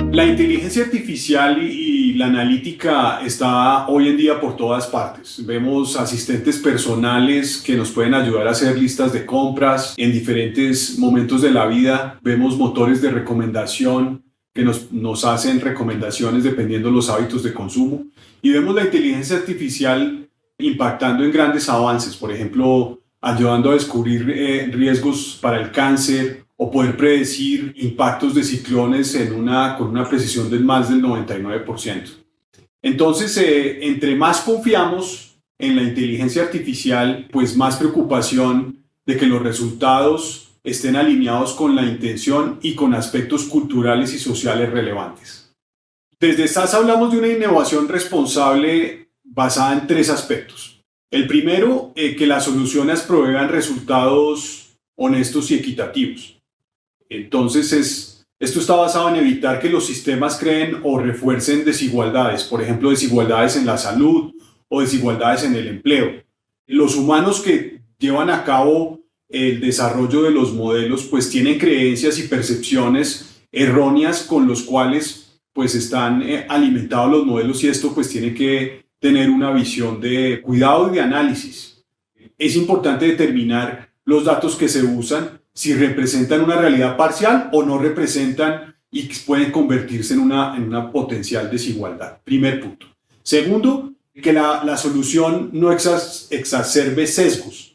La inteligencia artificial y la analítica está hoy en día por todas partes. Vemos asistentes personales que nos pueden ayudar a hacer listas de compras en diferentes momentos de la vida. Vemos motores de recomendación que nos hacen recomendaciones dependiendo de los hábitos de consumo. Y vemos la inteligencia artificial impactando en grandes avances, por ejemplo, ayudando a descubrir riesgos para el cáncer, o poder predecir impactos de ciclones con una precisión de más del 99%. Entonces, entre más confiamos en la inteligencia artificial, pues más preocupación de que los resultados estén alineados con la intención y con aspectos culturales y sociales relevantes. Desde SAS hablamos de una innovación responsable basada en tres aspectos. El primero, que las soluciones provean resultados honestos y equitativos. Entonces, esto está basado en evitar que los sistemas creen o refuercen desigualdades, por ejemplo, desigualdades en la salud o desigualdades en el empleo. Los humanos que llevan a cabo el desarrollo de los modelos, pues tienen creencias y percepciones erróneas con los cuales pues están alimentados los modelos, y esto pues tiene que tener una visión de cuidado y de análisis. Es importante determinar los datos que se usan, si representan una realidad parcial o no representan y pueden convertirse en una potencial desigualdad. Primer punto. Segundo, que la solución no exacerbe sesgos,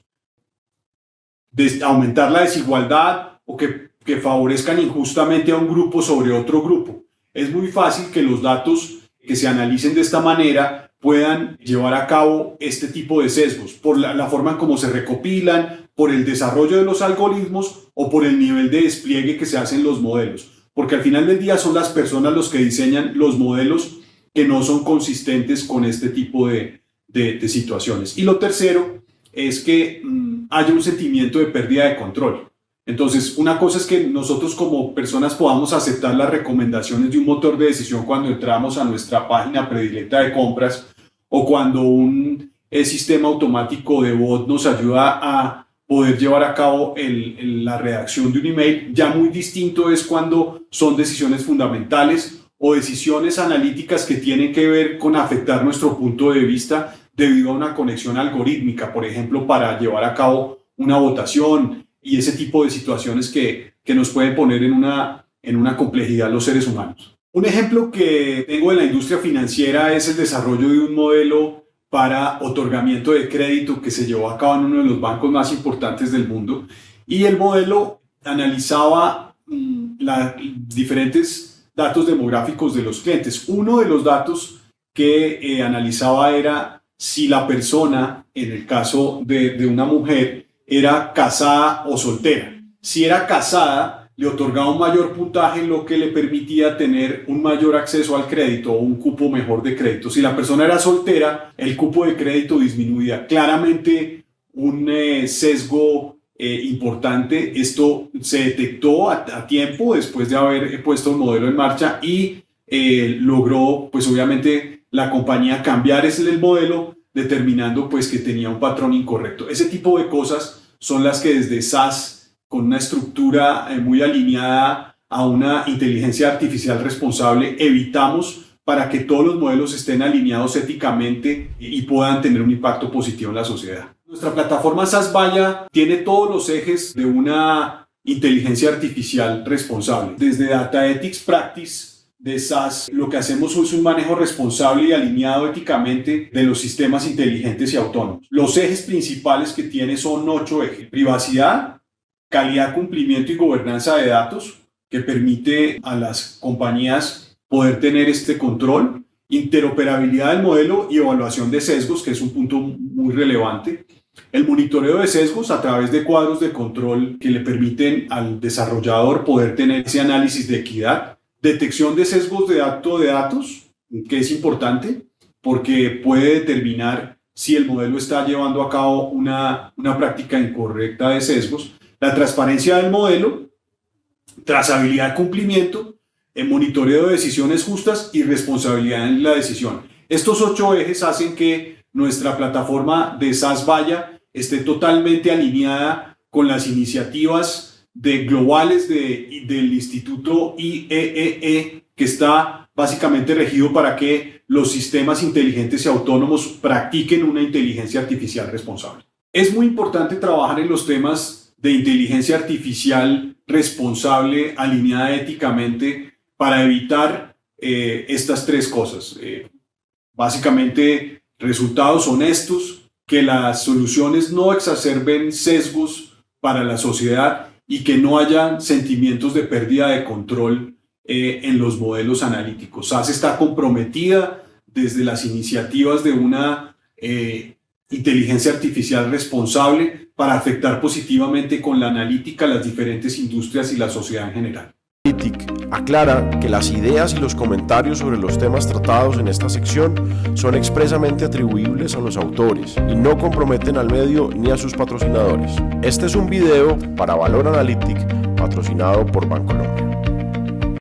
de aumentar la desigualdad o que favorezcan injustamente a un grupo sobre otro grupo. Es muy fácil que los datos que se analicen de esta manera puedan llevar a cabo este tipo de sesgos por la forma en cómo se recopilan, por el desarrollo de los algoritmos o por el nivel de despliegue que se hacen los modelos. Porque al final del día son las personas los que diseñan los modelos que no son consistentes con este tipo de situaciones. Y lo tercero es que haya un sentimiento de pérdida de control. Entonces, una cosa es que nosotros como personas podamos aceptar las recomendaciones de un motor de decisión cuando entramos a nuestra página predilecta de compras, o cuando un sistema automático de bot nos ayuda a poder llevar a cabo la redacción de un email. Ya muy distinto es cuando son decisiones fundamentales o decisiones analíticas que tienen que ver con afectar nuestro punto de vista debido a una conexión algorítmica, por ejemplo, para llevar a cabo una votación y ese tipo de situaciones que nos pueden poner en una complejidad los seres humanos. Un ejemplo que tengo en la industria financiera es el desarrollo de un modelo para otorgamiento de crédito que se llevó a cabo en uno de los bancos más importantes del mundo, y el modelo analizaba diferentes datos demográficos de los clientes. Uno de los datos que analizaba era si la persona, en el caso de una mujer, era casada o soltera. Si era casada, le otorgaba un mayor puntaje, lo que le permitía tener un mayor acceso al crédito o un cupo mejor de crédito. Si la persona era soltera, el cupo de crédito disminuía. Claramente un sesgo importante. Esto se detectó a tiempo después de haber puesto el modelo en marcha, y logró, pues obviamente, la compañía cambiar el modelo, determinando pues que tenía un patrón incorrecto. Ese tipo de cosas son las que desde SAS, con una estructura muy alineada a una inteligencia artificial responsable, evitamos para que todos los modelos estén alineados éticamente y puedan tener un impacto positivo en la sociedad. Nuestra plataforma SAS Vaya tiene todos los ejes de una inteligencia artificial responsable. Desde Data Ethics Practice de SAS, lo que hacemos es un manejo responsable y alineado éticamente de los sistemas inteligentes y autónomos. Los ejes principales que tiene son 8 ejes: privacidad, calidad, cumplimiento y gobernanza de datos, que permite a las compañías poder tener este control, interoperabilidad del modelo y evaluación de sesgos, que es un punto muy relevante, el monitoreo de sesgos a través de cuadros de control que le permiten al desarrollador poder tener ese análisis de equidad, detección de sesgos de datos, que es importante porque puede determinar si el modelo está llevando a cabo una práctica incorrecta de sesgos, la transparencia del modelo, trazabilidad, cumplimiento, monitoreo de decisiones justas y responsabilidad en la decisión. Estos 8 ejes hacen que nuestra plataforma de SAS Vaya esté totalmente alineada con las iniciativas globales del Instituto IEEE que está básicamente regido para que los sistemas inteligentes y autónomos practiquen una inteligencia artificial responsable. Es muy importante trabajar en los temas de inteligencia artificial responsable, alineada éticamente, para evitar estas tres cosas. Básicamente, resultados honestos, que las soluciones no exacerben sesgos para la sociedad y que no haya sentimientos de pérdida de control en los modelos analíticos. SAS está comprometida desde las iniciativas de una inteligencia artificial responsable para afectar positivamente con la analítica las diferentes industrias y la sociedad en general. Analytic aclara que las ideas y los comentarios sobre los temas tratados en esta sección son expresamente atribuibles a los autores y no comprometen al medio ni a sus patrocinadores. Este es un video para Valor Analytic patrocinado por Bancolombia.